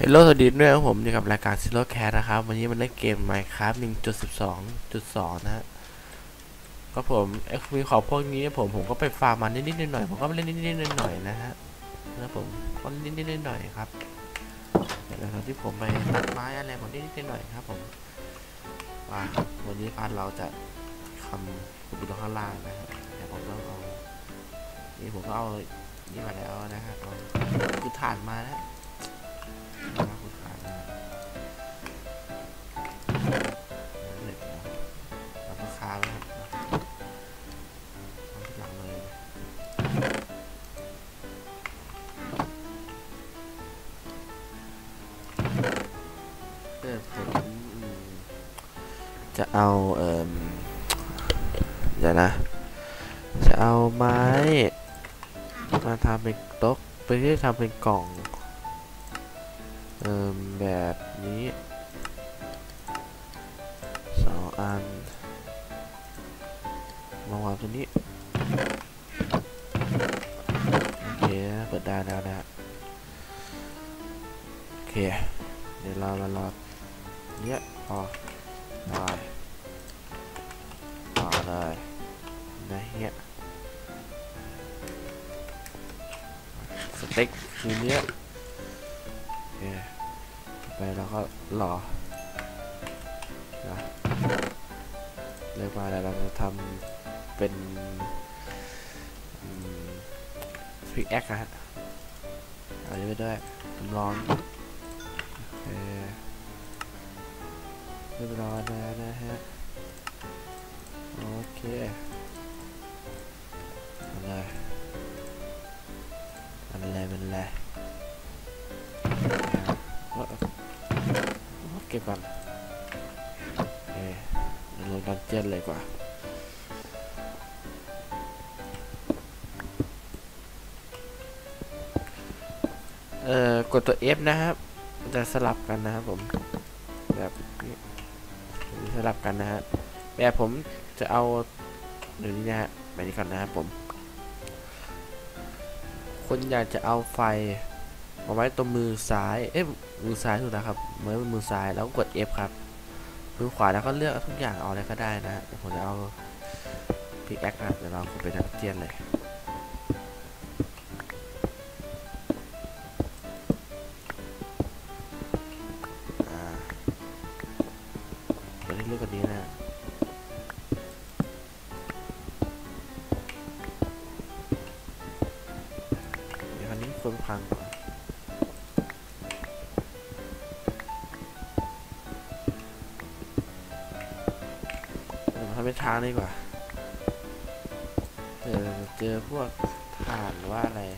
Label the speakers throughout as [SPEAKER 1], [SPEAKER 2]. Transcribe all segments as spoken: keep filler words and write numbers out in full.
[SPEAKER 1] ลโลสวัสดีด้วยครับผมอยู่กับรายการซิโร่แคสนะครับวันนี้มันเล่นเกม Minecraft หนึ่งจุดสิบสองจุดสองนะฮะก็ผมไอ้มีของพวกนี้ผมผมก็ไปฟาร์มมันนิดๆหน่อยๆผมก็เล่นนิดๆหน่อยๆนะฮะนะผมก็นิดๆหน่อยๆครับหลังจากที่ผมไปตัดไม้อะไรหมดนิดๆหน่อยๆครับผมว่าวันนี้พาร์ทเราจะทำอยู่ตรงข้างล่างนะฮะแต่ผมต้องเอานี่ผมก็เอานี่มาแล้วนะฮะเอาคือถ่านมานะคือถ่านนะเหล็กนะแล้วก็คาไว้ครับทำที่หลังเลยเออผมจะเอาเอ่อเดี๋ยวนะจะเอาไม้มาทำเป็นโต๊ะไปที่ทำเป็นกล่องเอ่อแบบนี้สองอันมาวางตรงนี้โอเคเปิดได้แล้วนะโอเคเดี๋ยวเรามารอเนี้ยพอได้ต่อเลยนะเนี้ยสเต็กคือเนี้ยโอเคไปแล้วก็หล่อนะเรียกว่าอะไรเราจะทำเป็นพิกแอคนะฮะเอาไปด้วยจำลองโอเคเรียบร้อยแล้วนะฮะโอเคมันเลยมันเลยมันเลยเก็บก่อนโอเคลงดันเจียนเลยกว่าเอ่อกดตัว F นะครับจะสลับกันนะครับผมแบบนี้สลับกันนะฮะแบบผมจะเอาเดี๋ยวนี้นะฮะไปนี้ก่อนนะครับผมคนอยากจะเอาไฟมาไว้ตรงมือซ้ายเอ๊ะมือซ้ายถูกนะครับเมื่อมือซ้ายแล้วกด F ครับมือขวาแล้วก็เลือกทุกอย่างเอาอะไรก็ได้นะผมจะเอาพิกแอคครับเดี๋ยวเราไปดันเจียนเลยเลือกกันนี้นะเดี๋ยวคันนี้ควรพังก่อนทำเป็นทางดีกว่าเออเจอพวกถ่านหรือว่าอะไร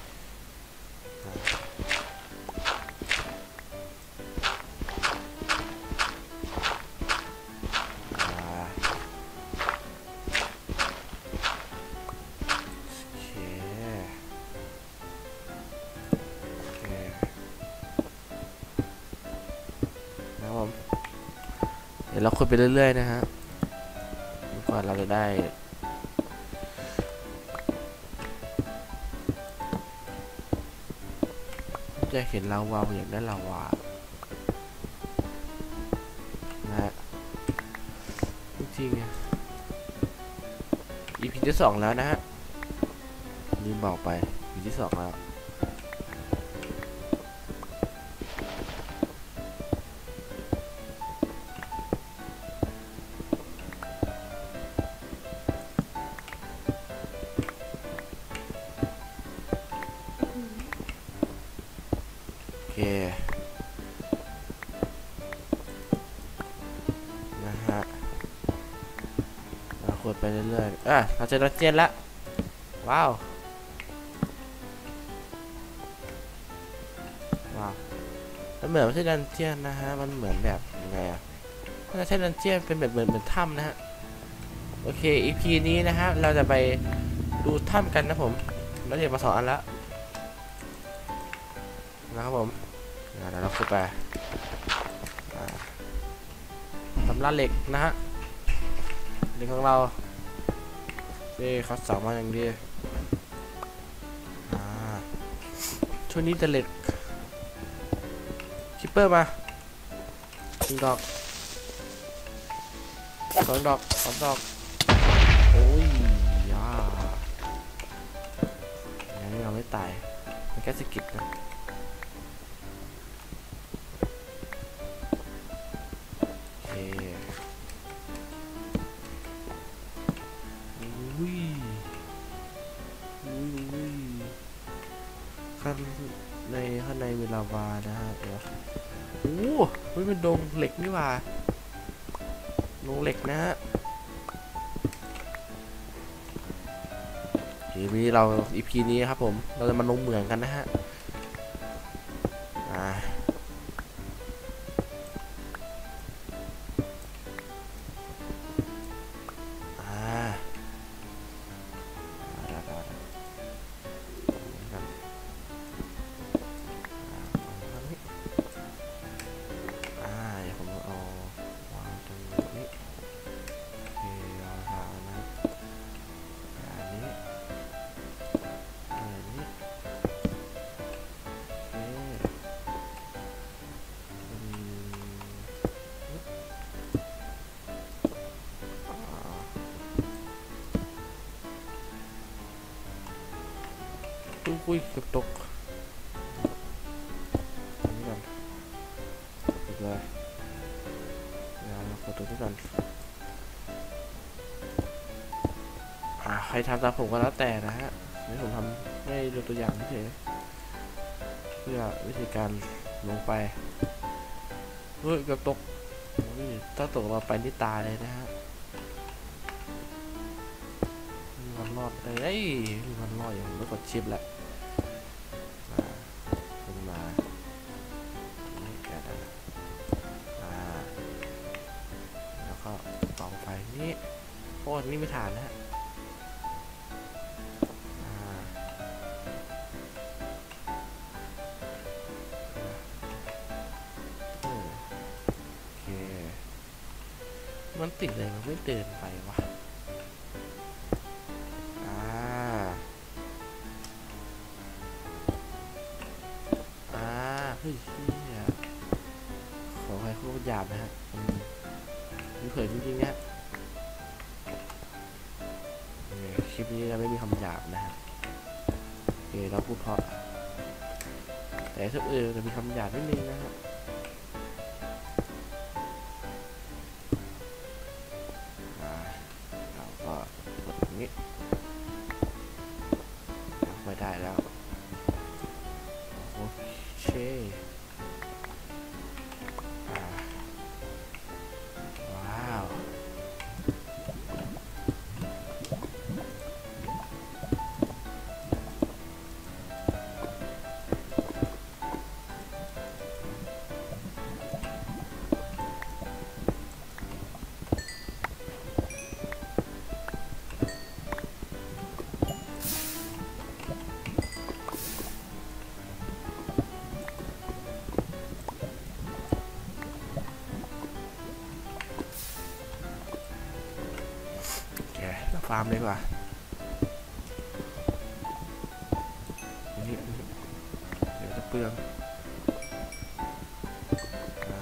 [SPEAKER 1] เดี๋ยวเราคุยไปเรื่อยๆนะฮะกว่าเราจะได้จะเห็นลาวาอย่างนั้นลาวานะฮะจริงๆ อี พี ที่สองแล้วนะฮะลืมบอกไป อี พี ที่สองแล้วโอเคนะฮะเราขุดไปเรื่อยๆอ่ะเราเจอดันเจียนแล้วว้าวว้าวมันเหมือนไม่ใช่ดันเจียนนะฮะมันเหมือนแบบยังไงอ่ะมันไม่ใช่ดันเจียนเป็นแบบเหมือนเหมือนถ้ำนะฮะโอเค อี พี นี้นะฮะเราจะไปดูถ้ำกันนะผมเราเรียนมาสองอันแล้วนะครับผมเดี๋ยวเราขุดไปสำหรับเหล็กนะฮะเหล็กของเรานี่เขาสั่งมาอย่างดีช่วงนี้จะเหล็กเปิดมาหนึ่งดอกสองดอกสามดอกโอ้ยย่าอย่างนี้เราไม่ตายมันแค่สกิปนะโอเคอุ้ยอุ้ยอุ้ยข้างในข้างในมีลาวานะฮะเดี๋ยวโอ้โหมันดงเหล็กนี่หว่าดงเหล็กนะฮะทีนี้เรา อี พี นี้ครับผมเราจะมาลงเหมืองกันนะฮะอ่าอ่าได้ได้ได้กันอ่าเดี๋ยวผมเอาวางตรงนี้โอเคเอาวางนะอันนี้อันนี้โอเคอืมอ่าอุ้ยอุ้ยเกือบตกอันนี้ก่อนอีกเลยเดี๋ยวเรากดตัวนี้ก่อนอ่าใครทำตามผมก็แล้วแต่นะฮะนี่ผมทำให้ดูตัวอย่างเฉยเพื่อวิธีการลงไปเฮ้ยเกือบตกถ้าตกเราไปนี่ตายเลยนะฮะมีวันรอดเอ้ยมีวันรอดอย่างไม่กดชิปแล้วมาขึ้นมาไม่แก่นะอ่าแล้วก็กองไฟนี่โอ้นี่ไม่ฐานนะฮะอ่าเออโอเคมันติดเลยมันไม่เดินไปวะอ่าอ่าเฮ้ยเหี้ยขอให้โคตรหยาบนะฮะอืมมีเผยจริงๆเนี่ยเออคลิปนี้จะไม่มีคำหยาบนะฮะโอเคเราพูดเพราะแต่ถ้าเออจะมีคำหยาบนิดนึงนะฮะอ่าเราก็กดตรงนี้ไม่ได้แล้วโอเคอ่าว้าวโอเคเราฟาร์มเลยดีกว่าอันนี้อันนี้เดี๋ยวจะเปลืองอ่า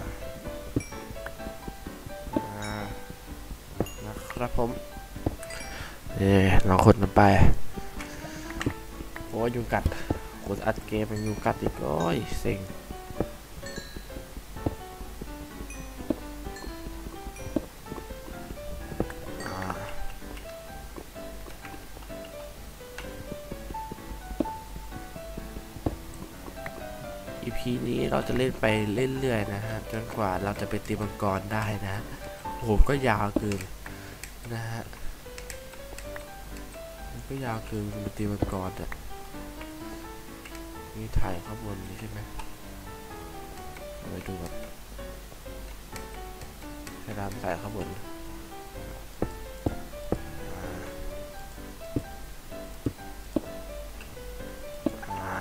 [SPEAKER 1] อ่านะครับผมเอ้ลองคนมันไปโอ้ยยุงกัดกดอัดเกมเป็นยุงกัดอีกโอ้ยเซ็งอ่า อี พี นี้เราจะเล่นไปเรื่อยๆนะฮะจนกว่าเราจะไปตีมังกรได้นะโอ้โหก็ยาวเกินนะฮะมันก็ยาวเกินไปตีมังกรอ่ะนี่ถ่ายข้างบนนี้ใช่ไหมเอาไปดูแบบให้รามถ่ายข้างบนอ่า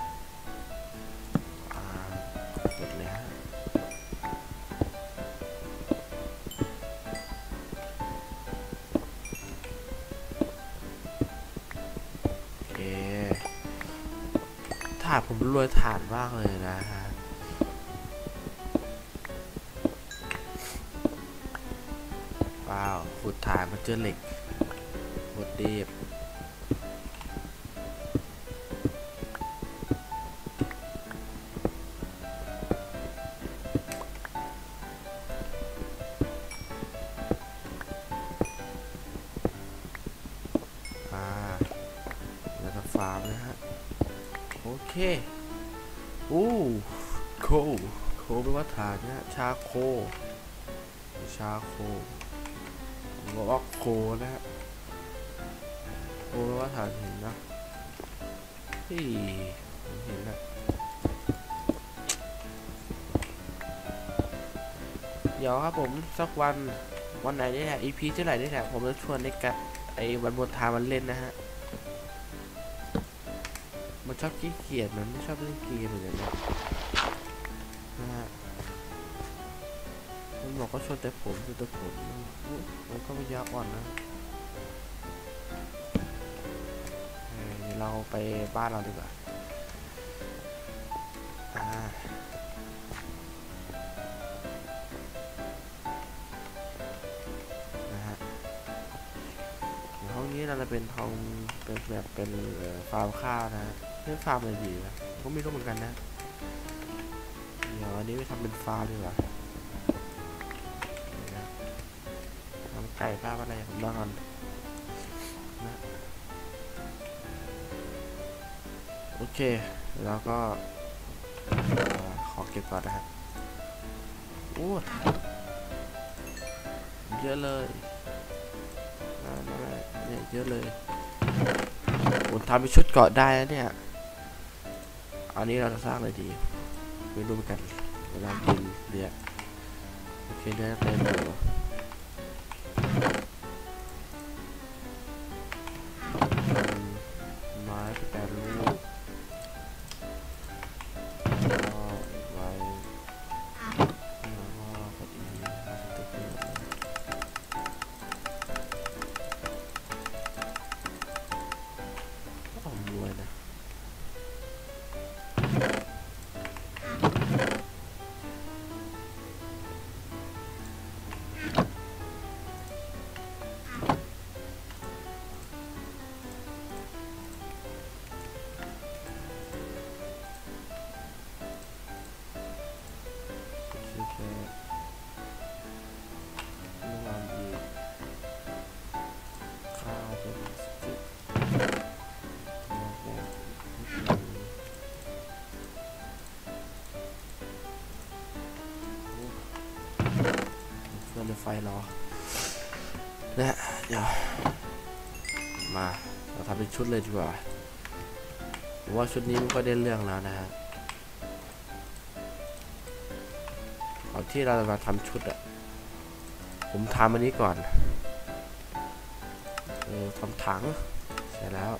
[SPEAKER 1] อ่ากดเลยฮะโอเคถ่านผมรวยถ่านมากเลยนะฮะว้าวขุดถ่านมาเจอเหล็กหมดดีบอ่าแล้วก็ฟาร์มนะฮะโอเคอู้โคโคแปลว่าถ่านนะชาโคชาโคบอกว่าโคนะฮะโคแปลว่าถ่านเห็นนะที่เห็นนะเดี๋ยวครับผมสักวันวันไหนนี่แหละ อี พี ที่ไหนนี่แหละผมจะชวนในกะไอ้วันบนทามันเล่นนะฮะมันชอบขี้เกียจมันไม่ชอบเล่นเกมเลยนะนะฮะมันบอกก็ชวนแต่ผมชวนแต่ผมมันก็ไม่ยากอ่อนนะเดี๋ยวเราไปบ้านเราดีกว่าอ่านะฮะห้องนี้เราจะเป็นห้องเป็นแบบเป็นฟาร์มข้าวนะเรื่องฟาร์มอะไรดีนะก็ไม่รู้เหมือนกันนะเดี๋ยวอันนี้ไปทำเป็นฟาร์มดีกว่าทำไก่ภาพอะไรผมบ้างก่อนนะโอเคแล้วก็ขอเก็บก่อนนะฮะโอ้เยอะเลยเนี่ยเยอะเลยผมทำเป็นชุดเกาะได้แล้วเนี่ยอันนี้เราจะสร้างอะไรดีไม่รู้เหมือนกันเวลากินเรียกโอเคเนื้อเต็มอยู่ไม้แปรรูปไว้แล้วก็พอดีตึกนี้ต้องรวยนะเพื่อนไฟรอนะเดี๋ยวมาเราทำเป็นชุดเลยดีกว่าผมว่าชุดนี้มันก็ได้เรื่องแล้วนะฮะก่อนที่เราจะมาทำชุดอะผมทำอันนี้ก่อนเออทำถังเสร็จแล้ว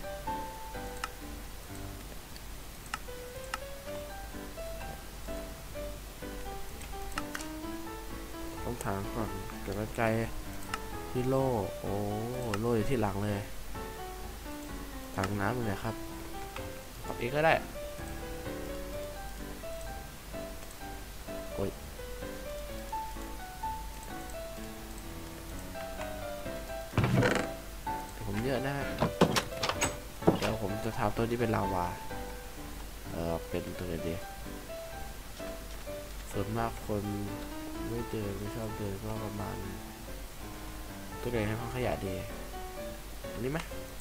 [SPEAKER 1] ต้องถังก่อนเดี๋ยวใจที่โล่โอ้โล่อยู่ที่หลังเลยถังน้ำเลยครับเอาอีกก็ได้โอ้ยผมเยอะนะฮะเดี๋ยวผมจะทำตัวนี้เป็นลาวาเออเป็นตัวนี้ส่วนมากคนไม่เดินไม่ชอบเดินก็ประมาณตัวไหนให้ห้องขยะดีอันนี้ไหม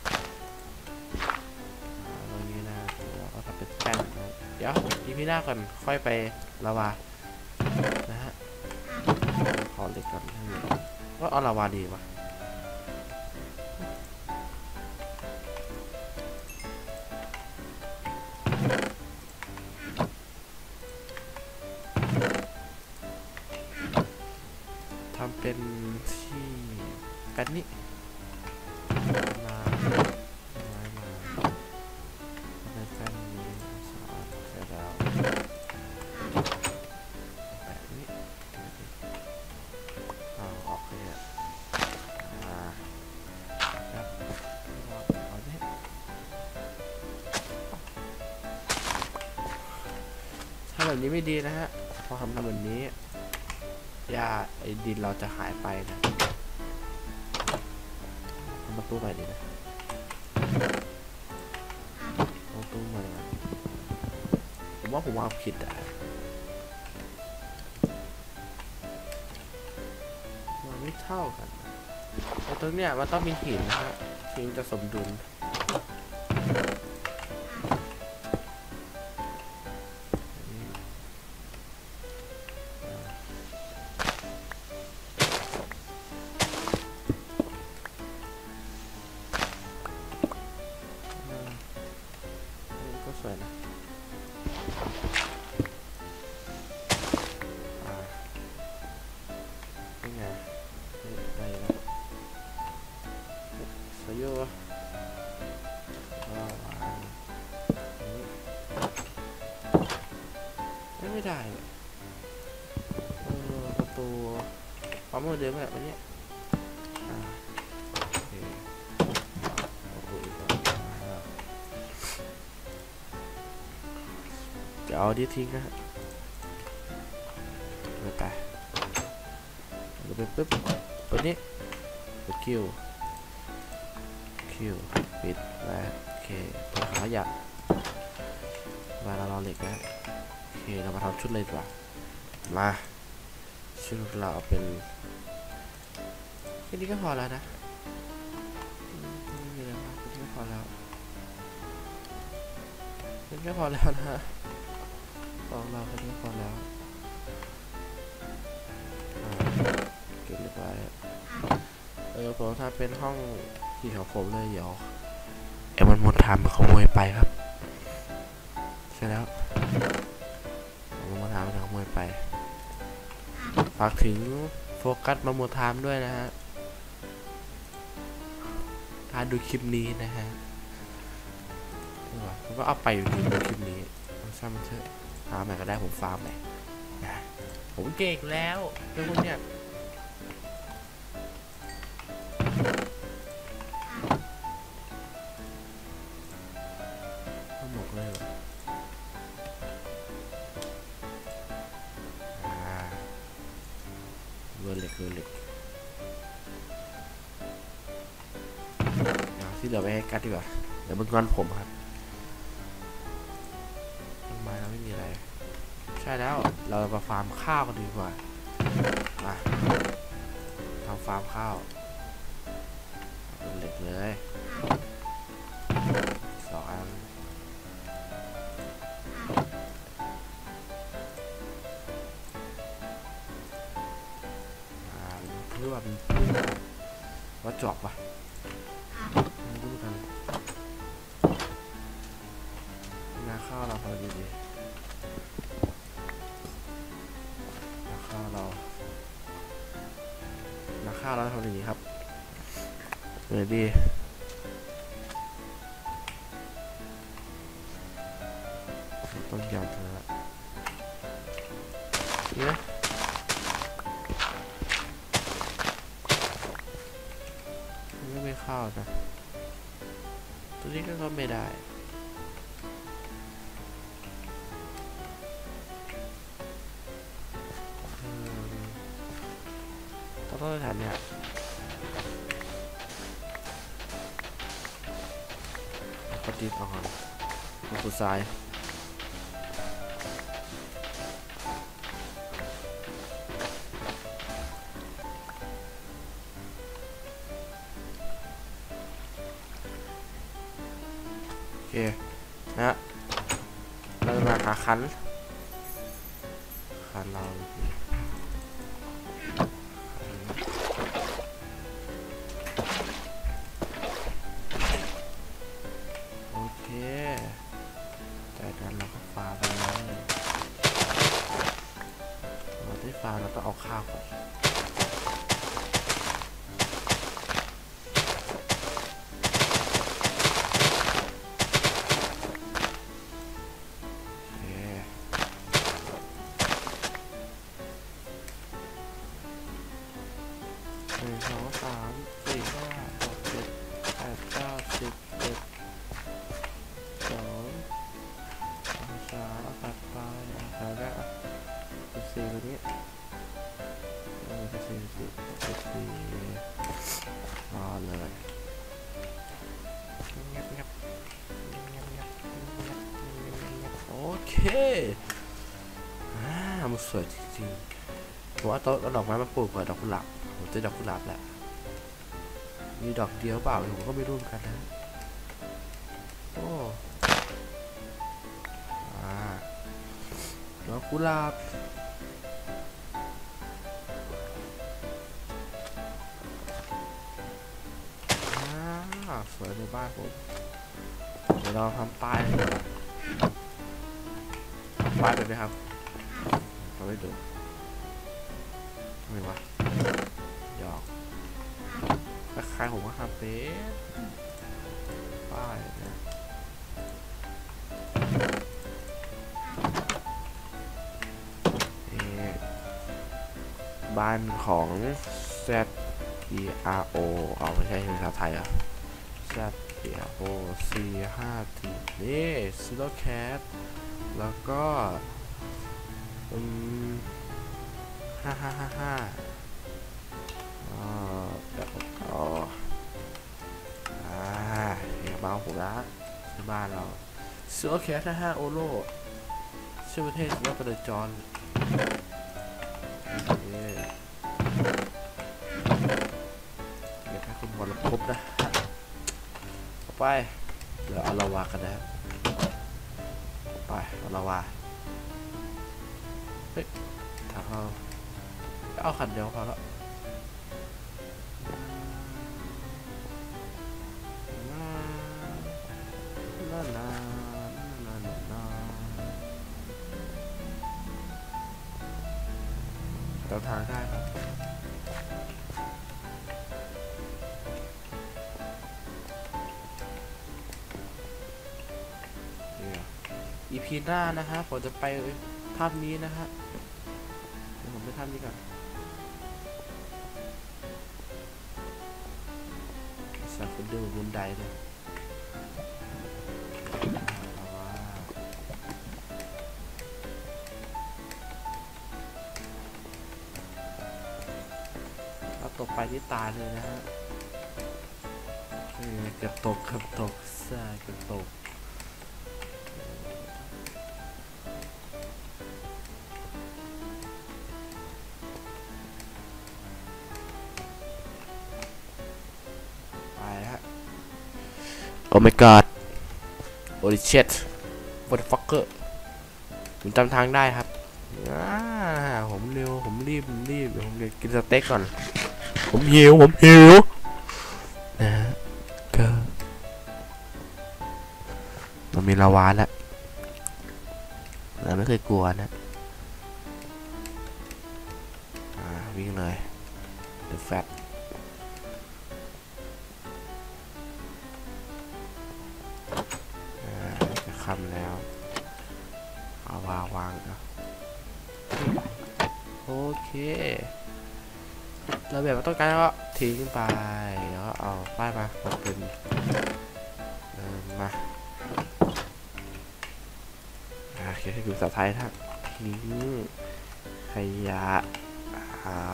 [SPEAKER 1] ตรงนี้นะเราก็ทำเป็นแป้งนะเดี๋ยวอีพีหน้าก่อนค่อยไปลาวานะฮะขอเล็กก่อนก็เอาลาวาดีป่ะทำเป็นที่แป้นนี้มาไม้มาในแป้นนี้สอนเสร็จแล้วแบบนี้เอาออกเลยอ่ะอ่าครับเอาเนี่ยถ้าแบบนี้ไม่ดีนะฮะพอทำทำแบบนี้หญ้าไอ้ดินเราจะหายไปนะำประตูใหม่ดีนะประตูใหม่ผมว่าผมวางผิดอ่ะมันไม่เท่ากันแต่ตรงเนี้ยมันต้องมีหินนะฮะถึงจะสมดุลก็สวยนะนี่ไงไปแล้วสวยอยู่ไม่ได้เออประตูปั๊มมือเดิมแบบนี้จะเอาดิทิ้งนะฮะไปไปเราไปปุ๊บตัวนี้กดคิวคิวปิดแล้วโอเคตัวขยะมาเราเราเหล็กนะโอเคเรามาทำชุดเลยดีกว่ามาชุดเราเอาเป็นแค่นี้ก็พอแล้วนะนี่เลยแค่นี้ก็พอแล้วแค่นี้ก็พอแล้วนะของเราแค่นี้พอแล้วเก็บเรียบร้อยเออผมถ้าเป็นห้องที่ของผมเลยเดี๋ยวไอ้มันมดทำมันขโมยไปครับใช่แล้วมันมดทำมันขโมยไปฝากถึงโฟกัสมาโมทามด้วยนะฮะถ้าดูคลิปนี้นะฮะผมก็เอาไปอยู่ดีดูคลิปนี้ช่างมันเถอะฟาร์มไหนก็ได้ผมฟาร์มไหนนะผมเก่งแล้วเรื่องพวกเนี้ยทั้งหมดเลยอ่าเวอร์เล็กเวอร์เล็กเอาที่เหลือไปให้กัดดีกว่าเดี๋ยวมันงอนผมครับต้นไม้เราไม่มีอะไรใช่แล้วเรามาฟาร์มข้าวกันดีกว่ามาทำฟาร์มข้าวเป็นเหล็กเลยสองอันอ่าเพื่อว่าเป็นว่าจอบปะไม่รู้กันนาข้าวเราพอดีดีนาข้าวเรานาข้าวเราทำอย่างนี้ครับเลยดีต้มยำเถอะเนี่ยไม่ไม่ข้าวนะตัวนี้ก็ไม่ได้ต้องต้องทานเนี่ยก็ดิบเอาก่อนมาขุดทรายโอเคนะเราจะมาหาคันคันเราโอเคจากนั้นเราก็ฟาร์มไปเลยเราที่ฟาร์มเราต้องเอาข้าวก่อนหนึ่งสองสามสี่ห้าหกเจ็ดแปดเก้าสิบเอ็ดสองสามตัดไปแล้วก็สิบสี่ตัวนี้สิบสี่สิบสี่สิบสี่รอเลยโอเคอ่ามันสวยจริงๆผมว่าต้นดอกไม้มาปลูกกว่าดอกกุหลาบผมจะดอกกุหลาบแหละมีดอกเดียวเปล่าผมก็ไม่รู้เหมือนกันนะโอ้อ่าดอกกุหลาบอ่าสวยในบ้านผมเดี๋ยวเราทำป้ายป้ายไปไหมครับเราไม่ดูไม่วะหยอกคล้ายๆผมก็ทำเป็นป้ายนะบ้านของ Z P R O เอาไม่ใช่ภาษาไทยอ่ะ Z P R O C ห้า T นี่ Zero Cat แล้วก็อืมห้าห้าห้าห้าอ๋อแบบอ๋ออ่าเนี่ยบ้านผมนะที่บ้านเรา Zero Cat ห้าห้าโอโลชื่อประเทศว่าประเดจอนเก็บให้คุณบอลครบนะต่อไปเดี๋ยวเอาลาวากันนะครับไปเอาลาวาเฮ้ยถังเราเอาขันเดียวพอแล้วเราทางได้ครับอีพีหน้านะฮะผมจะไปภาพนี้นะฮะเดี๋ยวผมไปภาพนี้ก่อนสักคนเดินบนไดเลยตกไปที่ตาเลยนะฮะเกือบตกเกือบตกใช่เกือบตกไปฮะโอ้ my god holy shit what the fucker ผมจำทางได้ครับผมเร็วผมรีบผมรีบผมกินสเต็กก่อนผมหิวผมหิวนะฮะก็มันมีลาวาแล้วเราไม่เคยกลัวนะวิ่งเลย The Fat จะคำแล้วเอาวางวางนะโอเคเราแบบต้องการก็ทิ้งไปแล้วเอาป้ายมาเป็นมาเขียนให้ดูภาษาไทยนะทิ้งขยะอ่า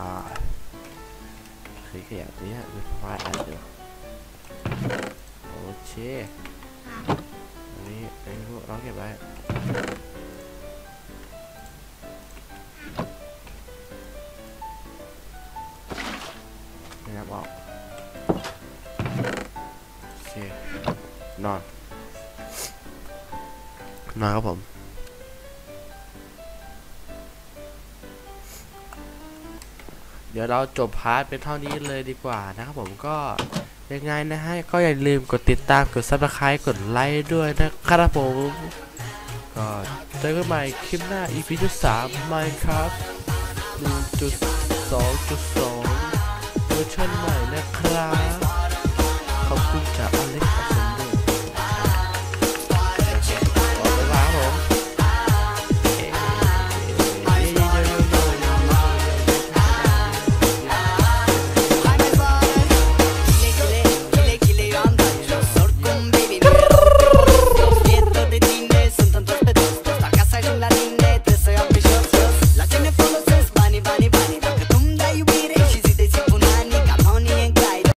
[SPEAKER 1] ขยะนี้เป็นป้ายอันเดียวโอเคอันนี้อันนี้เราเก็บไว้นะครับออกโอเคนอนนอนครับผมเดี๋ยวเราจบพาร์ทเป็นเท่านี้เลยดีกว่านะครับผมก็ยังไงนะฮะก็อย่าลืมกดติดตามกดซับสไครต์กดไลค์ด้วยนะครับผมก็เจอกันใหม่คลิปหน้า อี พี ที่สาม Minecraft หนึ่งจุดสองจุดสอง เวอร์ชันใหม่นะครับ